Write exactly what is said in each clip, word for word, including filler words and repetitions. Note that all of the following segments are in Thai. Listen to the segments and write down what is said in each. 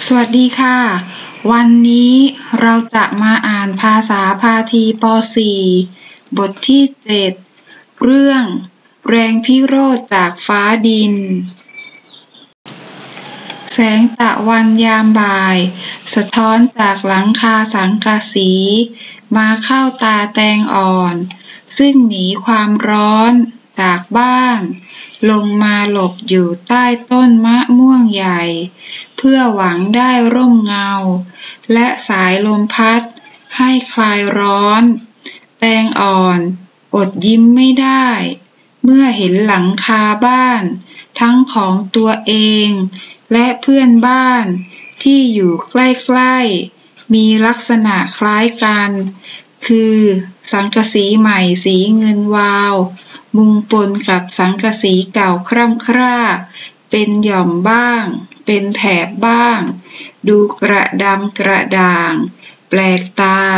สวัสดีค่ะวันนี้เราจะมาอ่านภาษาพาทีป .สี่ บทที่เจ็ดเรื่องแรงพิโรธจากฟ้าดินแสงตะวันยามบ่ายสะท้อนจากหลังคาสังกะสีมาเข้าตาแตงอ่อนซึ่งหนีความร้อนจากบ้านลงมาหลบอยู่ใต้ต้นมะม่วงใหญ่เพื่อหวังได้ร่มเงาและสายลมพัดให้คลายร้อนแตงอ่อนอดยิ้มไม่ได้เมื่อเห็นหลังคาบ้านทั้งของตัวเองและเพื่อนบ้านที่อยู่ใกล้ๆมีลักษณะคล้ายกันคือสังกะสีใหม่สีเงินวาวมุงปนกับสังกะสีเก่าคร่ำคร่าเป็นหย่อมบ้างเป็นแถบบ้างดูกระดำกระด่างแปลกตา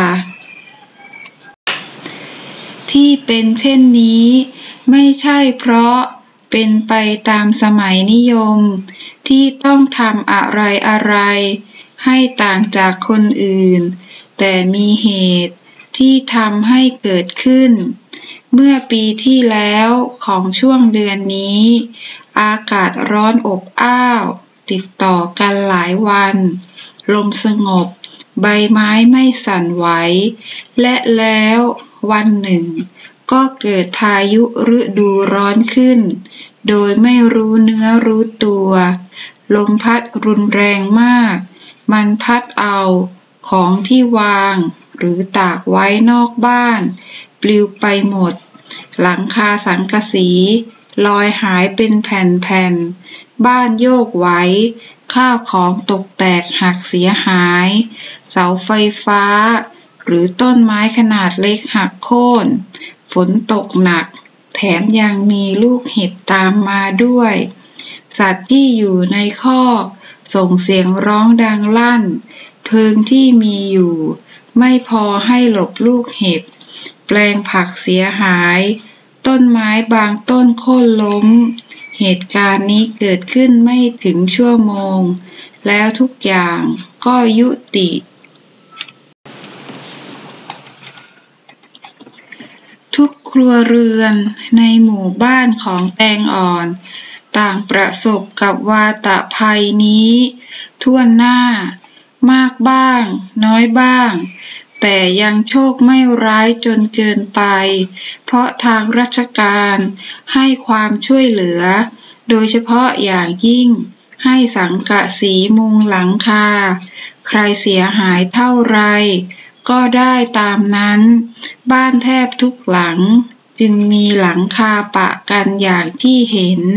ที่เป็นเช่นนี้ไม่ใช่เพราะเป็นไปตามสมัยนิยมที่ต้องทำอะไรอะไรให้ต่างจากคนอื่นแต่มีเหตุที่ทำให้เกิดขึ้นเมื่อปีที่แล้วของช่วงเดือนนี้อากาศร้อนอบอ้าวติดต่อกันหลายวันลมสงบใบไม้ไม่สั่นไหวและแล้ววันหนึ่งก็เกิดพายุฤดูร้อนขึ้นโดยไม่รู้เนื้อรู้ตัวลมพัดรุนแรงมากมันพัดเอาของที่วางหรือตากไว้นอกบ้านปลิวไปหมดหลังคาสังกะสีลอยหายเป็นแผ่นๆบ้านโยกไหวข้าวของตกแตกหักเสียหายเสาไฟฟ้าหรือต้นไม้ขนาดเล็กหักโค่นฝนตกหนักแถมยังมีลูกเห็บตามมาด้วยสัตว์ที่อยู่ในคอกส่งเสียงร้องดังลั่นเพลิงที่มีอยู่ไม่พอให้หลบลูกเห็บแปลงผักเสียหายต้นไม้บางต้นโค่นล้มเหตุการณ์นี้เกิดขึ้นไม่ถึงชั่วโมงแล้วทุกอย่างก็ยุติทุกครัวเรือนในหมู่บ้านของแตงอ่อนต่างประสบกับวาตภัยนี้ทั่วหน้ามากบ้างน้อยบ้างแต่ยังโชคไม่ร้ายจนเกินไปเพราะทางราชการให้ความช่วยเหลือโดยเฉพาะอย่างยิ่งให้สังกะสีมุงหลังคาใครเสียหายเท่าไรก็ได้ตามนั้นบ้านแทบทุกหลังจึงมีหลังคาปะกันอย่างที่เห็น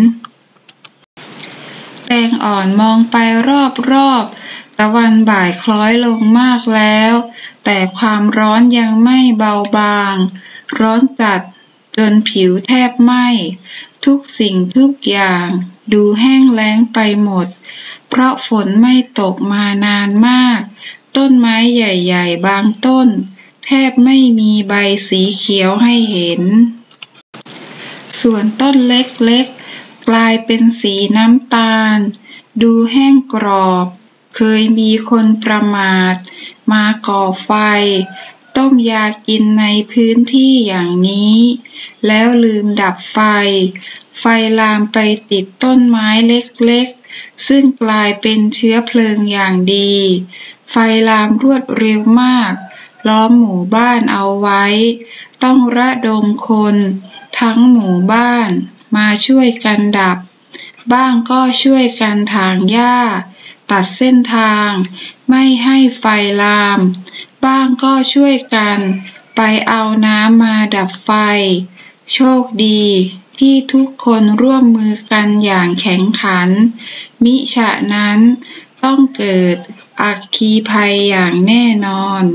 แตงอ่อนมองไปรอบๆตะวันบ่ายคล้อยลงมากแล้วแต่ความร้อนยังไม่เบาบางร้อนจัดจนผิวแทบไหม้ทุกสิ่งทุกอย่างดูแห้งแล้งไปหมดเพราะฝนไม่ตกมานานมากต้นไม้ใหญ่ๆบางต้นแทบไม่มีใบสีเขียวให้เห็นส่วนต้นเล็กๆกลายเป็นสีน้ำตาลดูแห้งกรอบเคยมีคนประมาทมาก่อไฟต้มยากินในพื้นที่อย่างนี้แล้วลืมดับไฟไฟลามไปติดต้นไม้เล็กๆซึ่งกลายเป็นเชื้อเพลิงอย่างดีไฟลามรวดเร็วมากล้อมหมู่บ้านเอาไว้ต้องระดมคนทั้งหมู่บ้านมาช่วยกันดับบ้างก็ช่วยกันถางหญ้าตัดเส้นทางไม่ให้ไฟลามบ้างก็ช่วยกันไปเอาน้ำมาดับไฟโชคดีที่ทุกคนร่วมมือกันอย่างแข็งขันมิฉะนั้นต้องเกิดอัคคีภัยอย่างแน่นอน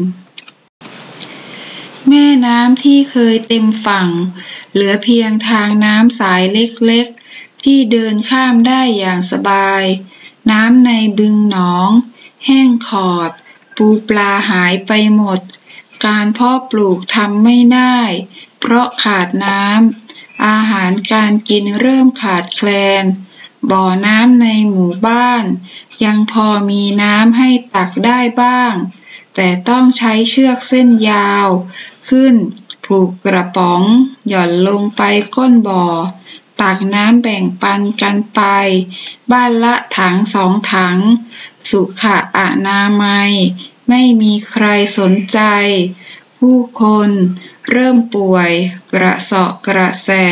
แม่น้ำที่เคยเต็มฝั่งเหลือเพียงทางน้ำสายเล็กๆที่เดินข้ามได้อย่างสบายน้ำในบึงหนองแห้งขอดปูปลาหายไปหมดการเพาะปลูกทำไม่ได้เพราะขาดน้ำอาหารการกินเริ่มขาดแคลนบ่อน้ำในหมู่บ้านยังพอมีน้ำให้ตักได้บ้างแต่ต้องใช้เชือกเส้นยาวขึ้นผูกกระป๋องหย่อนลงไปก้นบ่อตักน้ำแบ่งปันกันไปบ้านละถังสองถังสุขอนามัยไม่มีใครสนใจผู้คนเริ่มป่วยกระเสาะกระแสะ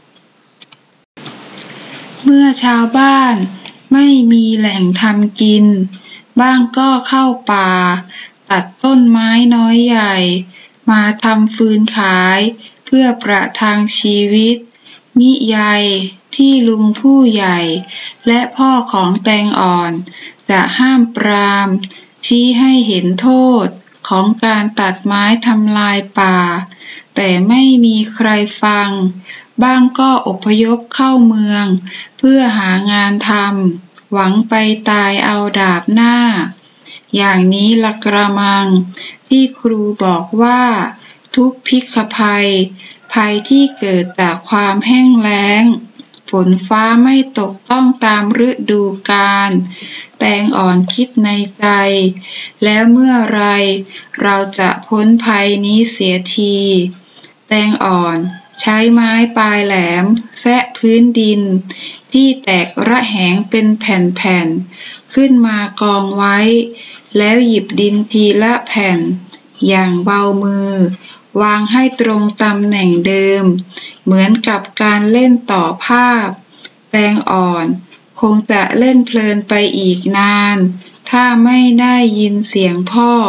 เมื่อชาวบ้านไม่มีแหล่งทำกินบ้างก็เข้าป่าตัดต้นไม้น้อยใหญ่มาทำฟืนขายเพื่อประทังชีวิตมิใยที่ลุงผู้ใหญ่และพ่อของแตงอ่อนจะห้ามปรามชี้ให้เห็นโทษของการตัดไม้ทำลายป่าแต่ไม่มีใครฟังบ้างก็อพยพเข้าเมืองเพื่อหางานทำหวังไปตายเอาดาบหน้าอย่างนี้ละกระมังที่ครูบอกว่าทุกพิกภัยภัยที่เกิดจากความแห้งแล้งฝนฟ้าไม่ตกต้องตามฤดูกาลแตงอ่อนคิดในใจแล้วเมื่อไรเราจะพ้นภัยนี้เสียทีแตงอ่อนใช้ไม้ปลายแหลมแซะพื้นดินที่แตกระแหงเป็นแผ่นๆขึ้นมากองไว้แล้วหยิบดินทีละแผ่นอย่างเบามือวางให้ตรงตำแหน่งเดิมเหมือนกับการเล่นต่อภาพแตงอ่อนคงจะเล่นเพลินไปอีกนานถ้าไม่ได้ยินเสียงพ่อ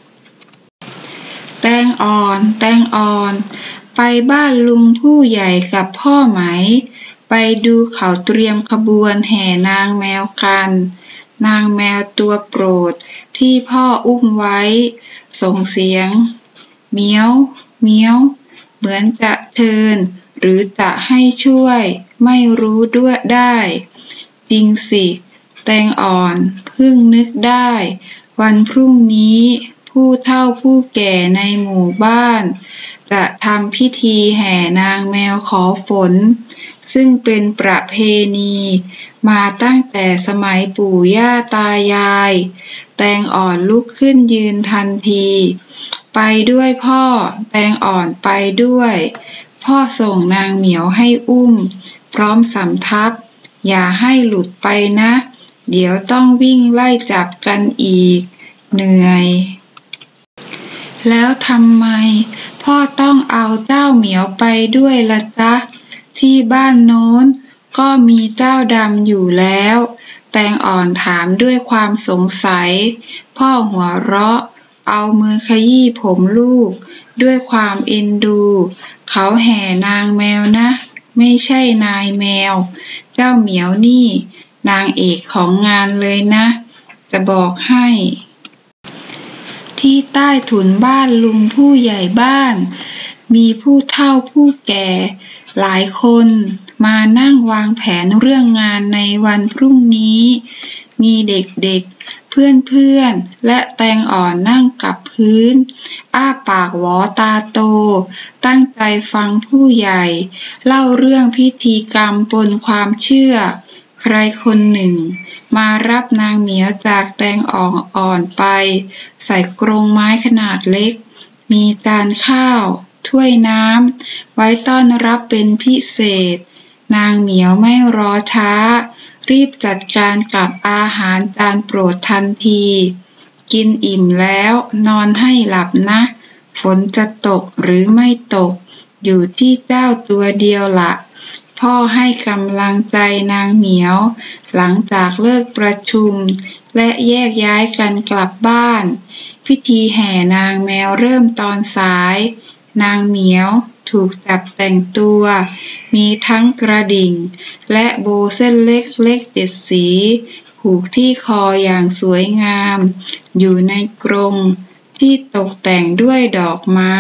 แตงอ่อนแตงอ่อนไปบ้านลุงผู้ใหญ่กับพ่อไหมไปดูเขาเตรียมขบวนแห่นางแมวกันนางแมวตัวโปรดที่พ่ออุ้มไว้ส่งเสียงเมี้ยวเมี้ยวเหมือนจะเชิญหรือจะให้ช่วยไม่รู้ด้วยได้จริงสิแตงอ่อนเพิ่งนึกได้วันพรุ่งนี้ผู้เฒ่าผู้แก่ในหมู่บ้านจะทำพิธีแห่นางแมวขอฝนซึ่งเป็นประเพณีมาตั้งแต่สมัยปู่ย่าตายายแตงอ่อนลุกขึ้นยืนทันทีไปด้วยพ่อแตงอ่อนไปด้วยพ่อส่งนางเหมียวให้อุ้มพร้อมสำทับอย่าให้หลุดไปนะเดี๋ยวต้องวิ่งไล่จับกันอีกเหนื่อยแล้วทำไมพ่อต้องเอาเจ้าเหมียวไปด้วยล่ะจ๊ะที่บ้านโน้นก็มีเจ้าดำอยู่แล้วแตงอ่อนถามด้วยความสงสัยพ่อหัวเราะเอามือขยี้ผมลูกด้วยความเอ็นดูเขาแห่นางแมวนะไม่ใช่นายแมวเจ้าเหมียวนี่นางเอกของงานเลยนะจะบอกให้ที่ใต้ถุนบ้านลุงผู้ใหญ่บ้านมีผู้เฒ่าผู้แก่หลายคนมานั่งวางแผนเรื่องงานในวันพรุ่งนี้มีเด็กๆเพื่อนๆและแตงอ่อนนั่งกับพื้นอ้าปากหวอตาโตตั้งใจฟังผู้ใหญ่เล่าเรื่องพิธีกรรมบนความเชื่อใครคนหนึ่งมารับนางเหมียวจากแตงอ่อนไปใส่กรงไม้ขนาดเล็กมีจานข้าวถ้วยน้ำไว้ต้อนรับเป็นพิเศษนางเหมียวไม่รอช้ารีบจัดการกับอาหารจานโปรดทันทีกินอิ่มแล้วนอนให้หลับนะฝนจะตกหรือไม่ตกอยู่ที่เจ้าตัวเดียวละพ่อให้กำลังใจนางเหมียวหลังจากเลิกประชุมและแยกย้ายกันกลับบ้านพิธีแห่นางแมวเริ่มตอนสายนางเหมียวถูกจับแต่งตัวมีทั้งกระดิ่งและโบเส้นเล็กๆเจ็ดสีผูกที่คออย่างสวยงามอยู่ในกรงที่ตกแต่งด้วยดอกไม้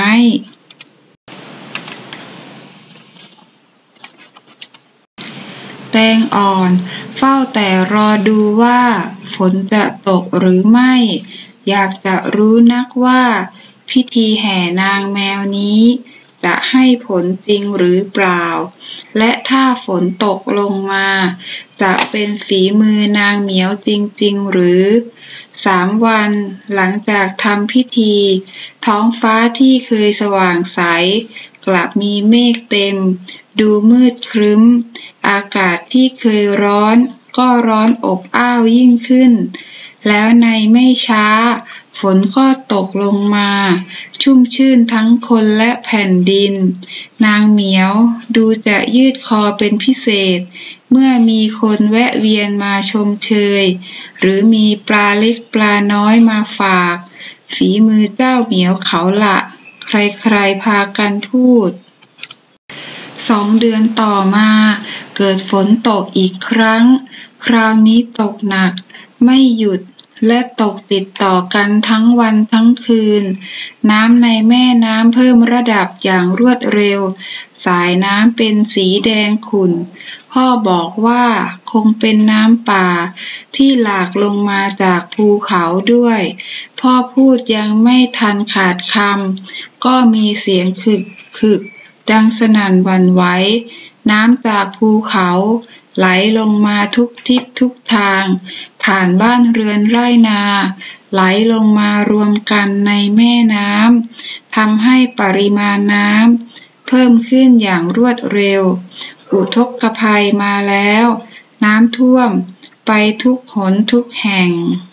แตงอ่อนเฝ้าแต่รอดูว่าฝนจะตกหรือไม่อยากจะรู้นักว่าพิธีแห่นางแมวนี้จะให้ผลจริงหรือเปล่าและถ้าฝนตกลงมาจะเป็นฝีมือนางเหมียวจริงๆหรือสามวันหลังจากทำพิธีท้องฟ้าที่เคยสว่างใสกลับมีเมฆเต็มดูมืดครึ้มอากาศที่เคยร้อนก็ร้อนอบอ้าวยิ่งขึ้นแล้วในไม่ช้าฝนก็ตกลงมาชุ่มชื่นทั้งคนและแผ่นดินนางเหมียวดูจะยืดคอเป็นพิเศษเมื่อมีคนแวะเวียนมาชมเชยหรือมีปลาเล็กปลาน้อยมาฝากฝีมือเจ้าเหมียวเขาละใครๆพากันพูดสองเดือนต่อมาเกิดฝนตกอีกครั้งคราวนี้ตกหนักไม่หยุดและตกติดต่อกันทั้งวันทั้งคืนน้ำในแม่น้ำเพิ่มระดับอย่างรวดเร็วสายน้ำเป็นสีแดงขุ่นพ่อบอกว่าคงเป็นน้ำป่าที่หลากลงมาจากภูเขาด้วยพ่อพูดยังไม่ทันขาดคำก็มีเสียงขึกขึกดังสนั่นหวั่นไหวน้ำจากภูเขาไหลลงมาทุกทิศทุกทางผ่านบ้านเรือนไร่นาไหลลงมารวมกันในแม่น้ำทำให้ปริมาณน้ำเพิ่มขึ้นอย่างรวดเร็วอุทกภัยมาแล้วน้ำท่วมไปทุกหนทุกแห่ง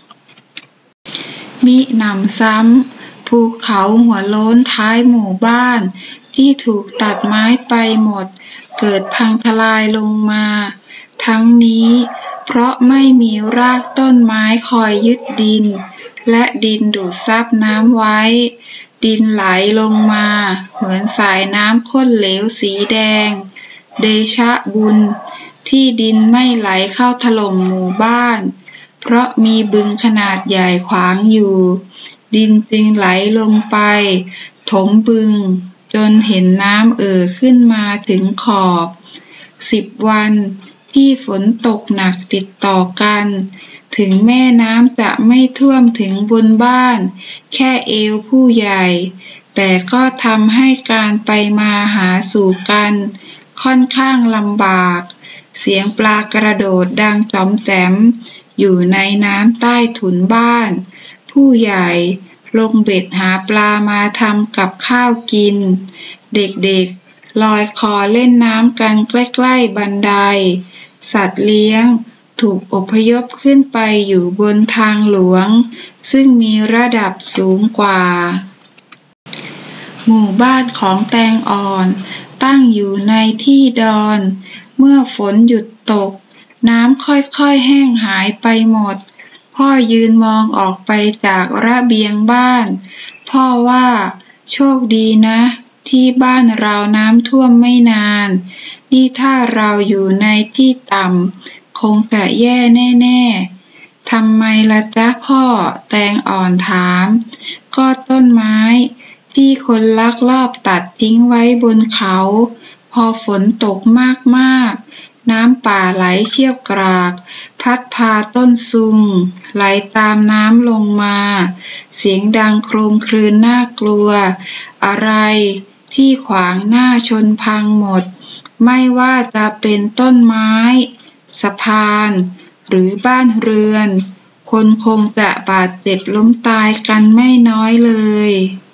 มิหนำซ้ำภูเขาหัวโล้นท้ายหมู่บ้านที่ถูกตัดไม้ไปหมดเกิดพังทลายลงมาทั้งนี้เพราะไม่มีรากต้นไม้คอยยึดดินและดินดูดซับน้ำไว้ดินไหลลงมาเหมือนสายน้ำข้นเหลวสีแดงเดชะบุญที่ดินไม่ไหลเข้าถล่มหมู่บ้านเพราะมีบึงขนาดใหญ่ขวางอยู่ดินจึงไหลลงไปถมบึงจนเห็นน้ำเอ่อขึ้นมาถึงขอบสิบวันที่ฝนตกหนักติดต่อกันถึงแม่น้ำจะไม่ท่วมถึงบนบ้านแค่เอวผู้ใหญ่แต่ก็ทำให้การไปมาหาสู่กันค่อนข้างลำบากเสียงปลากระโดดดังจ๋อมแจ๋มอยู่ในน้ำใต้ถุนบ้านผู้ใหญ่ลงเบ็ดหาปลามาทำกับข้าวกินเด็กๆลอยคอเล่นน้ำกันใกล้ๆบันไดสัตว์เลี้ยงถูกอพยพขึ้นไปอยู่บนทางหลวงซึ่งมีระดับสูงกว่าหมู่บ้านของแตงอ่อนตั้งอยู่ในที่ดอนเมื่อฝนหยุดตกน้ำค่อยๆแห้งหายไปหมดพ่อยืนมองออกไปจากระเบียงบ้านพ่อว่าโชคดีนะที่บ้านเราน้ำท่วมไม่นานนี่ถ้าเราอยู่ในที่ต่ำคงจะแย่แน่ๆทำไมล่ะจ๊ะพ่อแตงอ่อนถามก็ต้นไม้ที่คนลักลอบตัดทิ้งไว้บนเขาพอฝนตกมากๆน้ำป่าไหลเชี่ยวกรากพัดพาต้นซุงไหลตามน้ำลงมาเสียงดังโครมครื้นน่ากลัวอะไรที่ขวางหน้าชนพังหมดไม่ว่าจะเป็นต้นไม้สะพานหรือบ้านเรือนคนคงจะบาดเจ็บล้มตายกันไม่น้อยเลย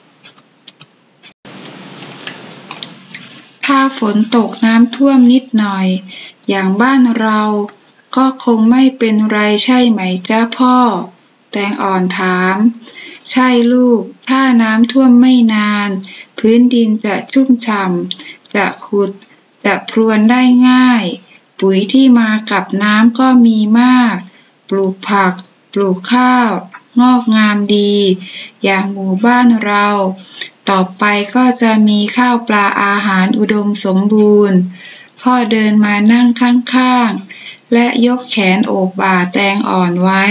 ถ้าฝนตกน้ำท่วมนิดหน่อยอย่างบ้านเราก็คงไม่เป็นไรใช่ไหมจ๊ะพ่อแตงอ่อนถามใช่ลูกถ้าน้ำท่วมไม่นานพื้นดินจะชุ่มฉ่ำจะขุดจะพรวนได้ง่ายปุ๋ยที่มากับน้ำก็มีมากปลูกผักปลูกข้าวงอกงามดีอย่างหมู่บ้านเราต่อไปก็จะมีข้าวปลาอาหารอุดมสมบูรณ์พ่อเดินมานั่งข้างๆและยกแขนโอบบ่าแตงอ่อนไว้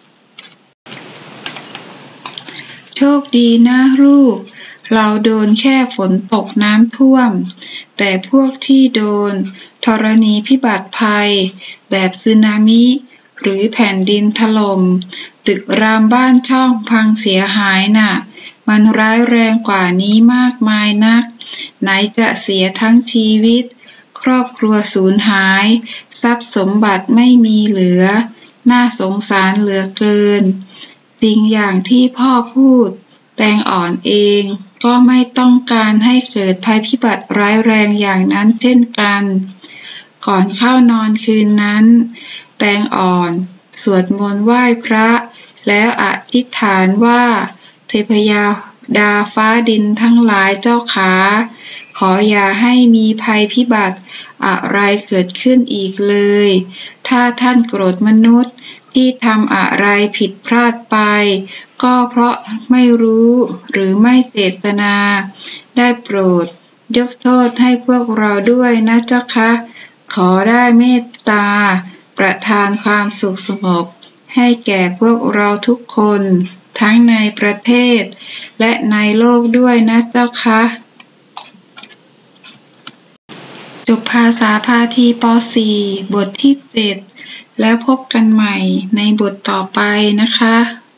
โชคดีนะลูกเราโดนแค่ฝนตกน้ำท่วมแต่พวกที่โดนธรณีพิบัติภัยแบบสึนามิหรือแผ่นดินถล่มตึกรามบ้านช่องพังเสียหายน่ะมันร้ายแรงกว่านี้มากมายนักไหนจะเสียทั้งชีวิตครอบครัวสูญหายทรัพย์สมบัติไม่มีเหลือน่าสงสารเหลือเกินจริงอย่างที่พ่อพูดแตงอ่อนเองก็ไม่ต้องการให้เกิดภัยพิบัติร้ายแรงอย่างนั้นเช่นกันก่อนเข้านอนคืนนั้นแตงอ่อนสวดมนต์ไหว้พระแล้วอธิษฐานว่าเทพยดาฟ้าดินทั้งหลายเจ้าขาขออย่าให้มีภัยพิบัติอะไรเกิดขึ้นอีกเลยถ้าท่านโกรธมนุษย์ที่ทำอะไรผิดพลาดไปก็เพราะไม่รู้หรือไม่เจตนาได้โปรดยกโทษให้พวกเราด้วยนะเจ้าคะขอได้เมตตาประทานความสุขสงบให้แก่พวกเราทุกคนทั้งในประเทศและในโลกด้วยนะเจ้าคะจบภาษาพาทีป สี่ บทที่เจ็ดแล้วพบกันใหม่ในบทต่อไปนะคะ